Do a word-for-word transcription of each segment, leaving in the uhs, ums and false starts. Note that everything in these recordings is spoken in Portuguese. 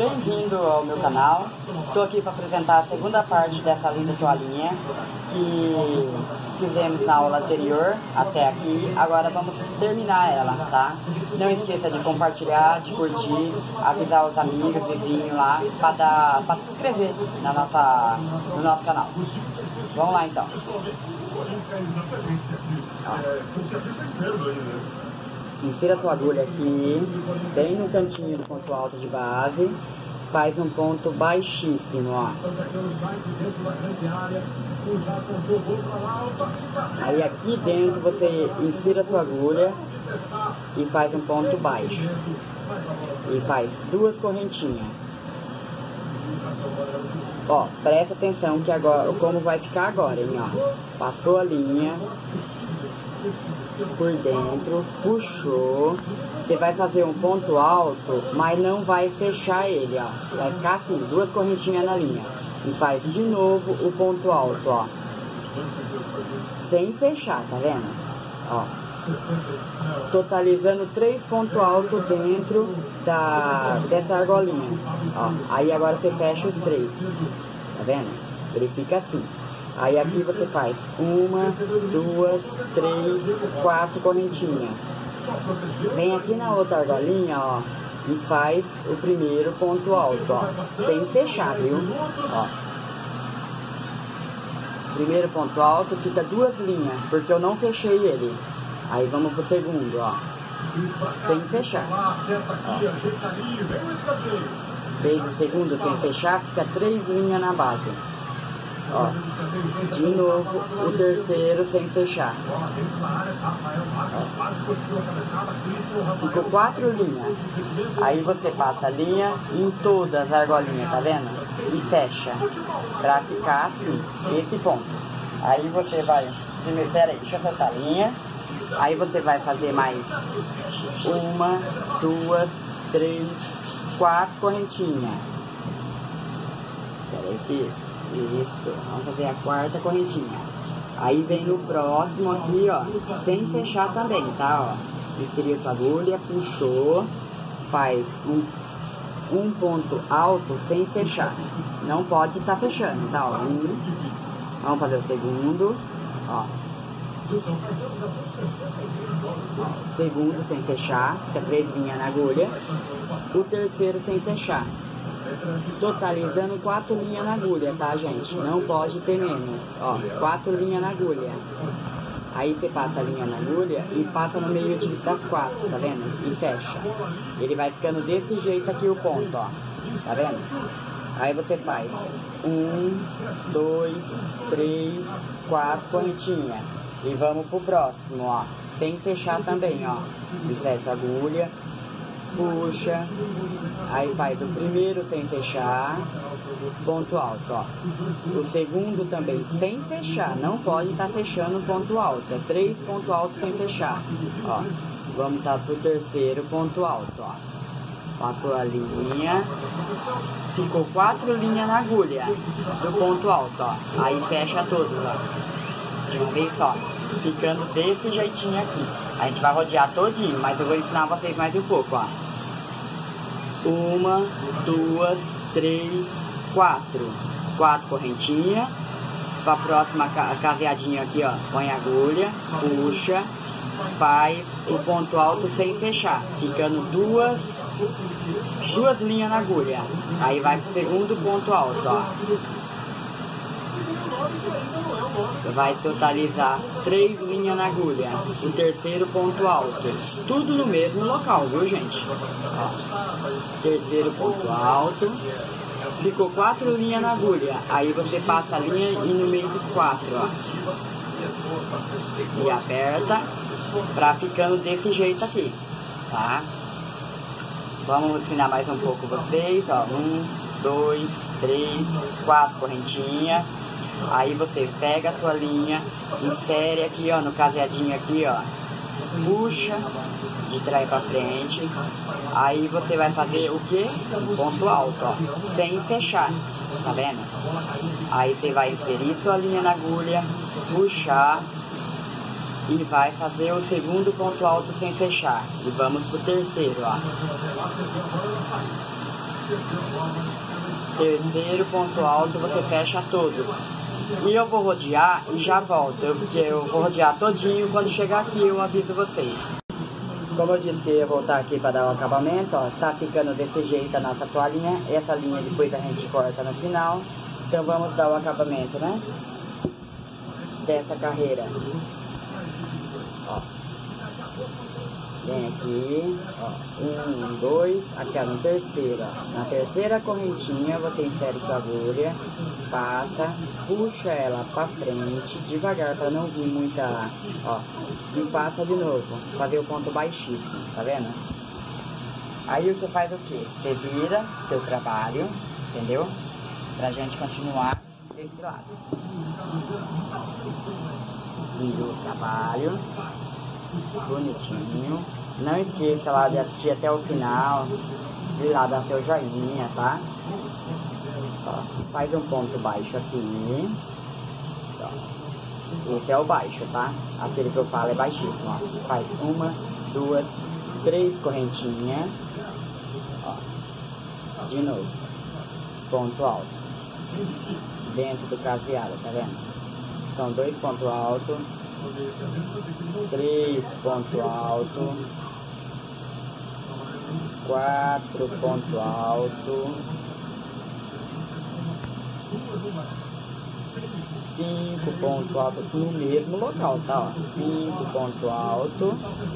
Bem-vindo ao meu canal. Estou aqui para apresentar a segunda parte dessa linda toalhinha que fizemos na aula anterior até aqui. Agora vamos terminar ela, tá? Não esqueça de compartilhar, de curtir, avisar os amigos, vizinhos lá para dar, para se inscrever na nossa, no nosso canal. Vamos lá então. Insira sua agulha aqui, bem no cantinho do ponto alto de base, faz um ponto baixíssimo, ó. Aí aqui dentro você insira sua agulha e faz um ponto baixo. E faz duas correntinhas. Ó, presta atenção que agora, como vai ficar agora, hein, ó. Passou a linha por dentro, puxou, você vai fazer um ponto alto, mas não vai fechar ele, ó. Vai ficar assim, duas correntinhas na linha. E faz de novo o ponto alto, ó. Sem fechar, tá vendo? Ó. Totalizando três pontos altos dentro da, dessa argolinha. Ó. Aí agora você fecha os três. Tá vendo? Ele fica assim. Aí aqui você faz uma, duas, três, quatro correntinhas. Vem aqui na outra argolinha, ó, e faz o primeiro ponto alto, ó, sem fechar, viu? Ó. Primeiro ponto alto, fica duas linhas, porque eu não fechei ele. Aí vamos pro segundo, ó, sem fechar. Ó. Fez o segundo sem fechar, fica três linhas na base. Ó, de novo o terceiro sem fechar. Ó. Ficou quatro linhas. Aí você passa a linha em todas as argolinhas, tá vendo? E fecha pra ficar assim, esse ponto. Aí você vai, primeiro, pera aí, deixa eu soltar a linha. Aí você vai fazer mais uma, duas, três, quatro correntinhas. Pera aí que isso, vamos fazer a quarta correntinha. Aí vem no próximo aqui, ó, sem fechar também, tá, ó. Inseriu sua agulha, puxou, faz um, um ponto alto sem fechar. Não pode estar tá fechando, tá, ó. Um, vamos fazer o segundo, ó. Ó, segundo sem fechar, fica três linhas na agulha. O terceiro sem fechar. Totalizando quatro linhas na agulha, tá, gente? Não pode ter menos. Ó, quatro linhas na agulha. Aí você passa a linha na agulha e passa no meio de, das quatro, tá vendo? E fecha. Ele vai ficando desse jeito aqui o ponto, ó. Tá vendo? Aí você faz um, dois, três, quatro correntinhas. E vamos pro próximo, ó. Sem fechar também, ó. E fecha a agulha. Puxa, aí faz o primeiro sem fechar, ponto alto, ó. O segundo também sem fechar, não pode estar tá fechando o ponto alto, é três pontos altos sem fechar, ó. Vamos estar tá pro terceiro ponto alto, ó. Passou a linha, ficou quatro linhas na agulha do ponto alto, ó. Aí fecha todos, ó. De uma vez só, ficando desse jeitinho aqui. A gente vai rodear todinho, mas eu vou ensinar vocês mais um pouco, ó. Uma, duas, três, quatro. Quatro correntinhas. Para a próxima caseadinha aqui, ó. Põe a agulha, puxa, faz o ponto alto sem fechar, ficando duas, duas linhas na agulha. Aí vai pro segundo ponto alto, ó. Vai totalizar três linhas na agulha. O terceiro ponto alto. Tudo no mesmo local, viu, gente? Ó. Terceiro ponto alto. Ficou quatro linhas na agulha. Aí você passa a linha e no meio dos quatro, ó. E aperta pra ficando desse jeito aqui, tá? Vamos ensinar mais um pouco vocês, ó. Um, dois, três, quatro correntinhas. Aí você pega a sua linha, insere aqui, ó, no caseadinho aqui, ó. Puxa de trás pra frente. Aí você vai fazer o quê? Um ponto alto, ó. Sem fechar, tá vendo? Aí você vai inserir sua linha na agulha, puxar e vai fazer o segundo ponto alto sem fechar. E vamos pro terceiro, ó. Terceiro ponto alto, você fecha todos. E eu vou rodear e já volto, eu, porque eu vou rodear todinho, quando chegar aqui eu aviso vocês. Como eu disse que eu ia voltar aqui para dar o acabamento, ó, tá ficando desse jeito a nossa toalhinha. Essa linha depois a gente corta no final. Então vamos dar o acabamento, né? Dessa carreira. Ó. Vem aqui, ó, um, dois, aqui ó, na terceira. Na terceira correntinha você insere sua agulha, passa, puxa ela pra frente, devagar para não vir muita, ó, e passa de novo, fazer o ponto baixíssimo, tá vendo? Aí você faz o que? Você vira seu trabalho, entendeu? Pra gente continuar desse lado. Vira o trabalho. Bonitinho. Não esqueça lá de assistir até o final. De lá dar seu joinha, tá? Ó, faz um ponto baixo aqui. Ó. Esse é o baixo, tá? Aquele que eu falo é baixíssimo, ó. Faz uma, duas, três correntinhas. Ó. De novo. Ponto alto. Dentro do caseado, tá vendo? São dois pontos altos. Três ponto alto, quatro ponto alto, cinco ponto alto no mesmo local, tá? Ó, cinco ponto alto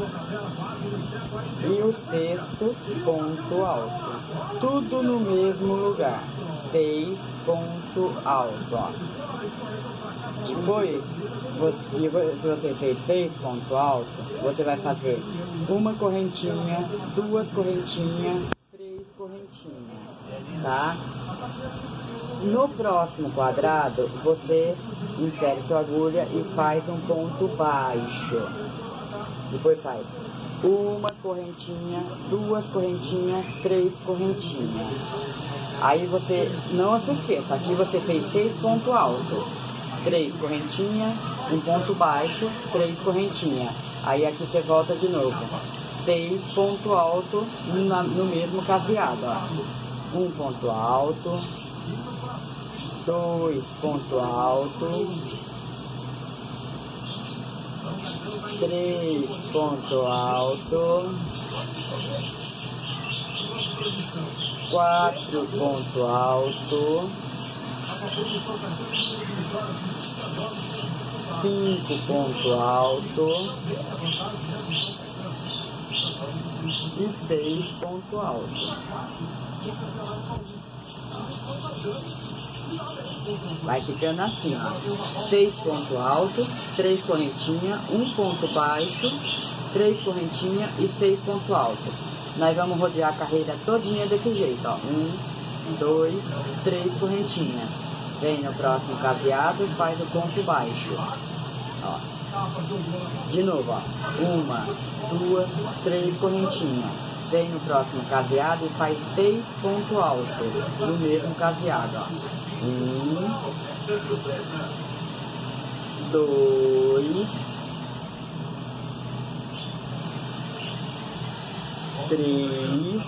e o sexto ponto alto, tudo no mesmo lugar, seis ponto alto, ó. Depois, você, se você fez seis pontos altos, você vai fazer uma correntinha, duas correntinhas, três correntinhas, tá? No próximo quadrado, você insere sua agulha e faz um ponto baixo. Depois faz uma correntinha, duas correntinhas, três correntinhas. Aí você, não se esqueça, aqui você fez seis pontos altos. Três correntinhas, um ponto baixo, três correntinhas. Aí aqui você volta de novo. Seis ponto alto na, no mesmo caseado, ó. Um ponto alto, dois ponto alto, três ponto alto, quatro ponto alto, cinco ponto alto e seis ponto alto. Vai ficando assim, ó. seis ponto alto, três correntinhas, um ponto baixo, três correntinhas e seis ponto alto. Nós vamos rodear a carreira todinha desse jeito, ó. um, dois, três correntinhas. Vem no próximo caseado e faz o ponto baixo. Ó. De novo, ó. Uma, duas, três correntinhas. Vem no próximo caseado e faz seis pontos altos no mesmo caseado, ó. Um, dois, três,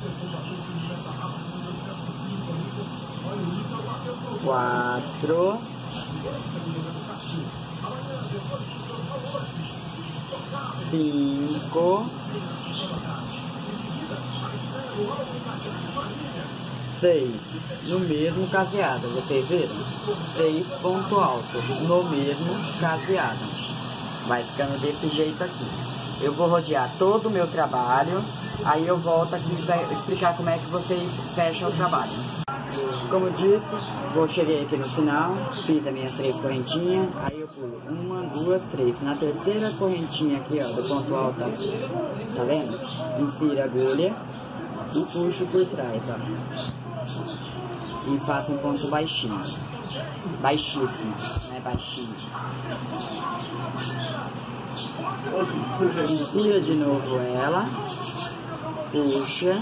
quatro, cinco, seis, no mesmo caseado, vocês viram? Seis ponto alto, no mesmo caseado. Vai ficando desse jeito aqui. Eu vou rodear todo o meu trabalho, aí eu volto aqui para explicar como é que vocês fecham o trabalho. Como eu disse, vou cheguei aqui no final, fiz as minhas três correntinhas, aí eu pulo uma, duas, três. Na terceira correntinha aqui, ó, do ponto alto, tá vendo? Insiro a agulha e puxo por trás, ó. E faço um ponto baixinho. Baixíssimo, não é baixinho. Insira de novo ela, puxa.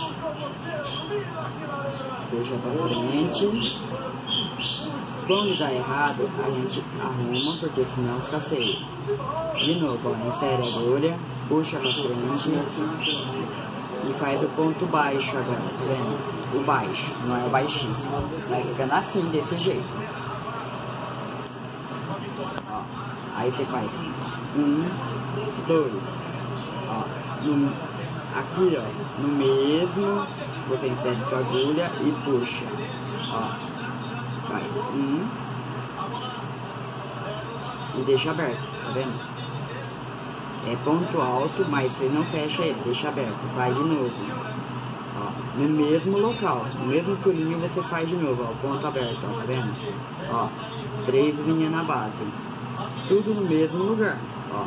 Puxa pra frente. Quando dá errado, a gente arruma, porque senão fica feio. De novo, ó, insere a agulha, puxa pra frente, e faz o ponto baixo agora, tá vendo? O baixo, não é o baixíssimo. Vai ficando assim, desse jeito. Ó, aí você faz um, dois, ó, no, aqui ó, no mesmo, você insere sua agulha e puxa, ó, faz um e deixa aberto, tá vendo? É ponto alto, mas você não fecha ele, deixa aberto, faz de novo, ó, no mesmo local, no mesmo furinho você faz de novo, ó, ponto aberto, ó, tá vendo? Ó, três linhas na base, tudo no mesmo lugar, ó,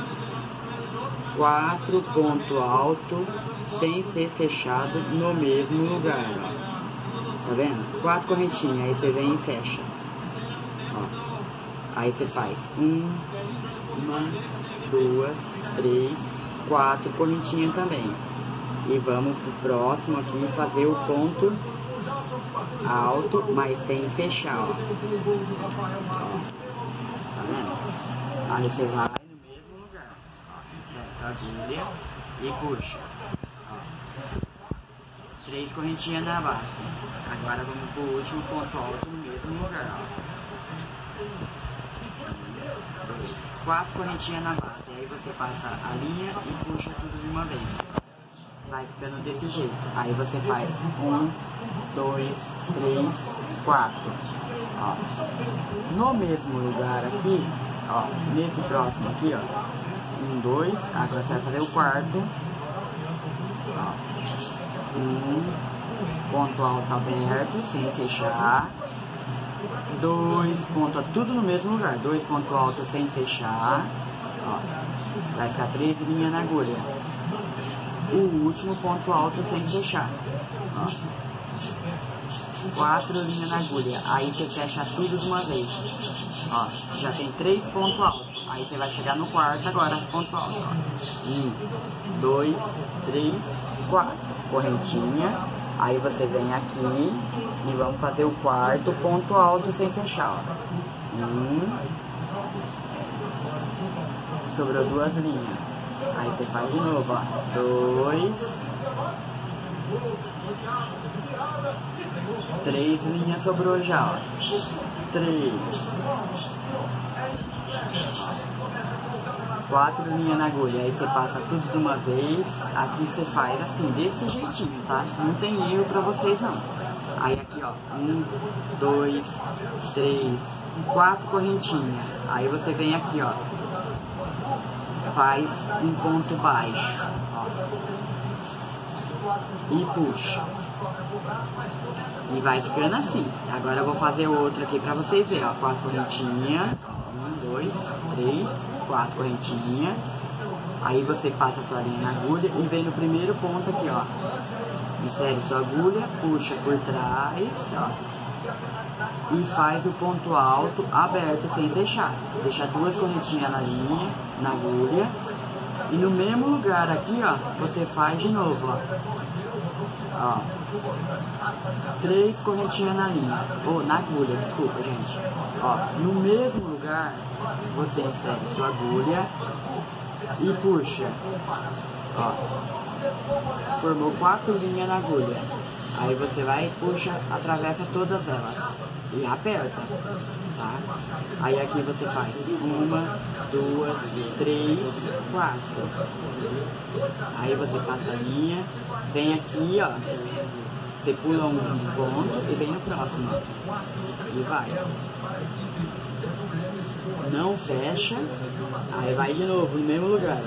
quatro ponto alto, sem ser fechado no mesmo lugar, ó, tá vendo? Quatro correntinhas, aí você vem e fecha, ó, aí você faz um, uma, duas, três, quatro correntinhas também. E vamos pro próximo aqui fazer o ponto alto, mas sem fechar, ó. Ó, tá vendo? Aí você vai no mesmo lugar, ó, insere essa agulha e puxa, ó. Três correntinhas na base. Agora vamos pro último ponto alto no mesmo lugar, ó. Quatro correntinhas na base, aí você passa a linha e puxa tudo de uma vez. Vai ficando desse jeito. Aí você faz um, dois, três, quatro. Ó. No mesmo lugar aqui, ó, nesse próximo aqui, ó, um, dois, agora você vai fazer o quarto. Ó. Um, ponto alto aberto, sem fechar. Dois pontos, tudo no mesmo lugar, dois pontos altos sem fechar, ó, vai ficar três linhas na agulha, o último ponto alto sem fechar, ó, quatro linhas na agulha, aí você fecha tudo de uma vez, ó, já tem três pontos altos, aí você vai chegar no quarto agora, ponto alto, ó, um, dois, três, quatro, correntinha. Aí você vem aqui e vamos fazer o quarto ponto alto sem fechar, ó. Um. Sobrou duas linhas. Aí você faz de novo, ó. Dois. Três linhas sobrou já, ó. Três. Quatro linhas na agulha, aí você passa tudo de uma vez, aqui você faz assim, desse jeitinho, tá? Não tem erro pra vocês não. Aí aqui ó, um, dois, três, quatro correntinhas, aí você vem aqui ó, faz um ponto baixo, ó, e puxa. E vai ficando assim. Agora eu vou fazer outro aqui pra vocês verem, ó, quatro correntinhas, um, dois, três, quatro correntinhas, aí você passa a sua linha na agulha e vem no primeiro ponto aqui, ó, insere sua agulha, puxa por trás, ó, e faz o ponto alto aberto sem fechar, deixa duas correntinhas na linha, na agulha, e no mesmo lugar aqui, ó, você faz de novo, ó, ó, três correntinhas na linha, ou na agulha, desculpa gente, ó, no mesmo lugar você insere sua agulha e puxa, ó, formou quatro linhas na agulha, aí você vai e puxa, atravessa todas elas e aperta, tá? Aí aqui você faz uma, duas, três, quatro, aí você passa a linha, vem aqui, ó, você pula um ponto e vem no próximo, e vai. Não fecha, aí vai de novo no mesmo lugar.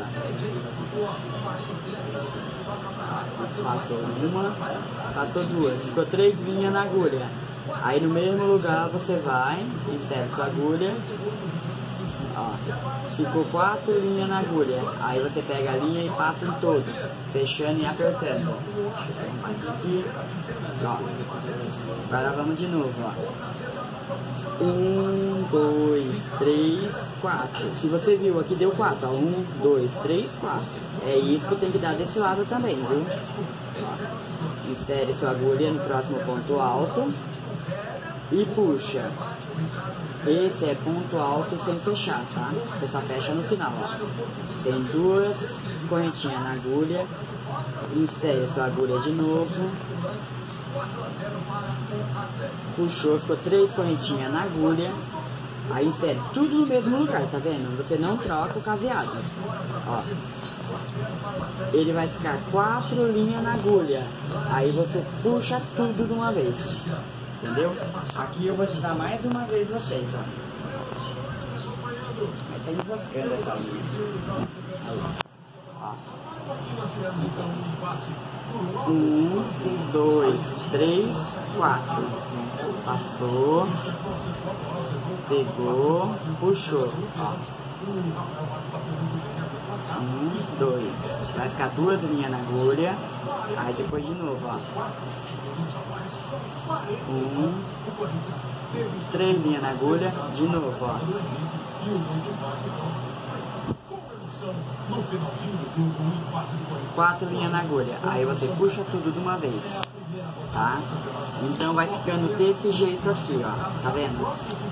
Passou uma, passou duas, ficou três linhas na agulha. Aí no mesmo lugar você vai, insere sua agulha, ó, ficou quatro linhas na agulha. Aí você pega a linha e passa em todos, fechando e apertando. Aqui, ó. Agora vamos de novo, ó. Um, dois, três, quatro. Se você viu aqui, deu quatro. Ó. Um, dois, três, quatro. É isso que tem que dar desse lado também, viu? Ó. Insere sua agulha no próximo ponto alto e puxa. Esse é ponto alto sem fechar, tá? Você só fecha no final, ó. Tem duas correntinhas na agulha. Insere a sua agulha de novo. Puxou, ficou três correntinhas na agulha. Aí insere tudo no mesmo lugar, tá vendo? Você não troca o caseado. Ó. Ele vai ficar quatro linhas na agulha. Aí você puxa tudo de uma vez. Entendeu? Aqui eu vou ensinar mais uma vez vocês, ó. Vai tá enroscando essa linha. Aí, ó. Um, dois, três, quatro. Passou. Pegou, puxou, ó. Um, dois. Vai ficar duas linhas na agulha. Aí depois de novo, ó. Um, três linhas na agulha. De novo, ó. Quatro linhas na agulha. Aí você puxa tudo de uma vez, tá? Então vai ficando desse jeito aqui, ó. Tá vendo?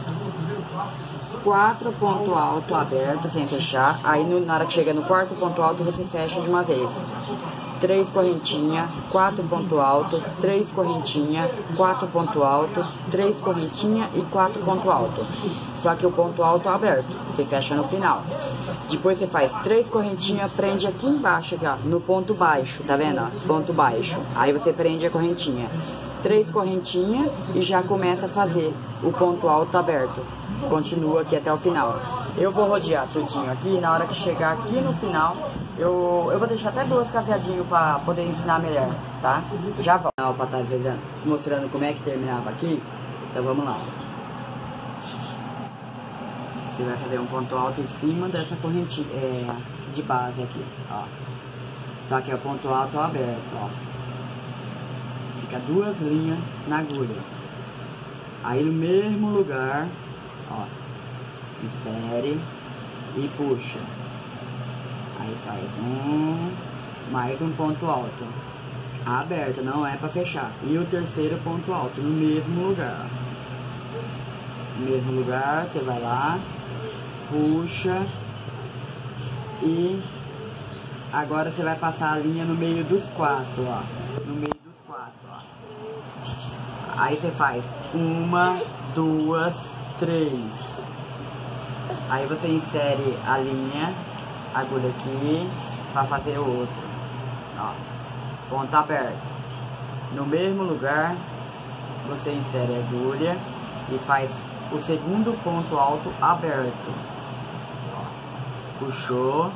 Quatro ponto alto aberto sem fechar. Aí no, na hora que chega no quarto ponto alto você fecha de uma vez. Três correntinhas, quatro ponto alto, três correntinhas, quatro ponto alto, três correntinhas e quatro ponto alto. Só que o ponto alto é aberto, você fecha no final. Depois você faz três correntinhas, prende aqui embaixo, aqui, ó, no ponto baixo, tá vendo? Ó, ponto baixo. Aí você prende a correntinha. Três correntinhas e já começa a fazer o ponto alto aberto. Continua aqui até o final. Eu vou rodear tudinho aqui, na hora que chegar aqui no final, eu, eu vou deixar até duas caseadinhas para poder ensinar melhor, tá? Já volto para estar mostrando como é que terminava aqui. Então vamos lá. Você vai fazer um ponto alto em cima dessa correntinha é, de base aqui, ó. Só que é o ponto alto aberto, ó. Fica duas linhas na agulha. Aí no mesmo lugar, ó, insere e puxa. Aí faz um, mais um ponto alto aberto, não é para fechar. E o terceiro ponto alto no mesmo lugar. No mesmo lugar, você vai lá, puxa e agora você vai passar a linha no meio dos quatro, ó. No meio dos quatro, ó. Aí você faz uma, duas, três. Aí você insere a linha, agulha aqui, para fazer o outro. Ó, ponto aberto. No mesmo lugar, você insere a agulha e faz o segundo ponto alto aberto. Ó, puxou,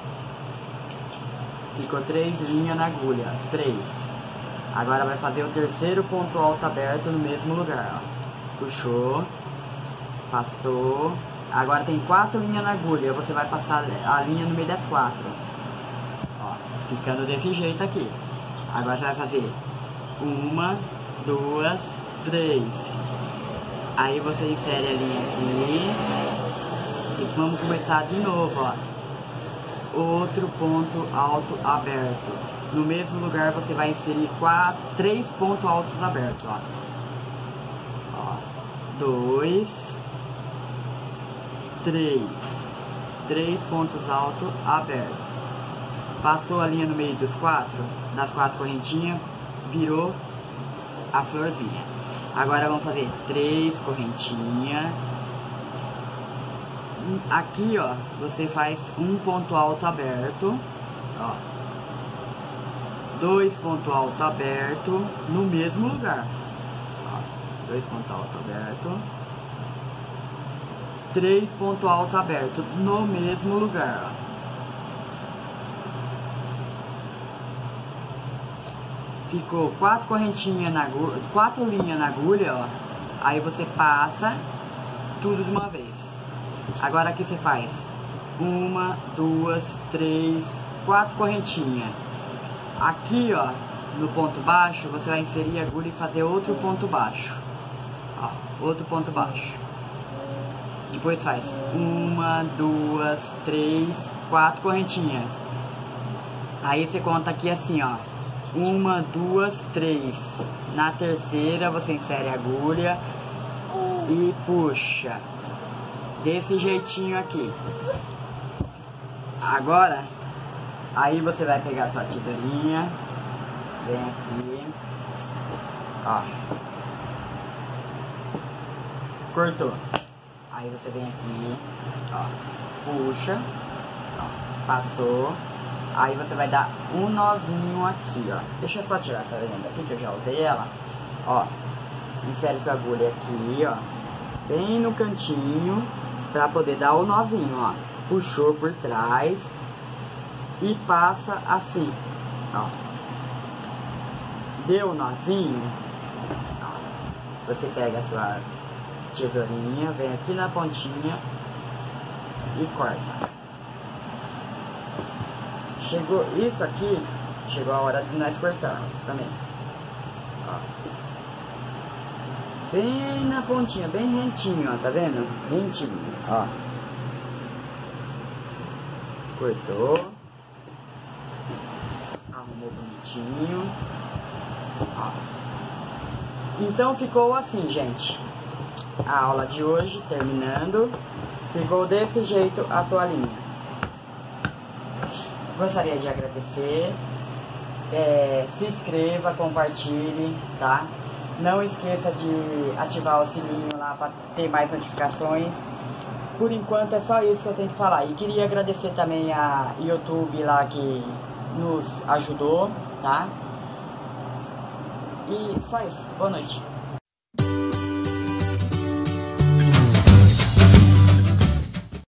ficou três linhas na agulha, três. Agora vai fazer o terceiro ponto alto aberto no mesmo lugar, ó. Puxou, passou. Agora tem quatro linhas na agulha, você vai passar a linha no meio das quatro. Ó, ficando desse jeito aqui. Agora você vai fazer uma, duas, três. Aí você insere a linha aqui. E vamos começar de novo, ó. Outro ponto alto aberto. No mesmo lugar você vai inserir quatro, três pontos altos abertos, ó. Ó, dois, três. Três pontos altos abertos. Passou a linha no meio dos quatro, das quatro correntinhas, virou a florzinha. Agora vamos fazer três correntinhas. Aqui, ó, você faz um ponto alto aberto, ó. Dois pontos alto aberto no mesmo lugar. Ó, dois pontos alto aberto. Três pontos alto aberto no mesmo lugar, ó. Ficou quatro correntinhas na agulha, quatro linhas na agulha, ó. Aí você passa tudo de uma vez. Agora aqui você faz uma, duas, três, quatro correntinhas. Aqui, ó, no ponto baixo, você vai inserir a agulha e fazer outro ponto baixo. Ó, outro ponto baixo. Depois faz uma, duas, três, quatro correntinhas. Aí você conta aqui assim, ó. Uma, duas, três. Na terceira você insere a agulha e puxa. desse jeitinho aqui. Agora, aí você vai pegar sua tesourinha, vem aqui, ó, cortou. Aí você vem aqui, ó, puxa, ó, passou. Aí você vai dar um nozinho aqui, ó. Deixa eu só tirar essa legenda aqui que eu já usei ela. Ó, insere sua agulha aqui, ó, bem no cantinho, pra poder dar o nozinho, ó. Puxou por trás e passa assim, ó. Deu o nozinho, ó. Você pega a sua tesourinha, vem aqui na pontinha e corta. Chegou isso aqui, chegou a hora de nós cortarmos também. Ó. Bem na pontinha, bem rentinho, ó, tá vendo? Rentinho, ó. Cortou. Arrumou bonitinho. Ó. Então ficou assim, gente. A aula de hoje, terminando. Ficou desse jeito a toalhinha. Gostaria de agradecer. É, se inscreva, compartilhe, tá? Não esqueça de ativar o sininho lá para ter mais notificações. Por enquanto é só isso que eu tenho que falar. E queria agradecer também a YouTube lá que nos ajudou, tá? E só isso. Boa noite.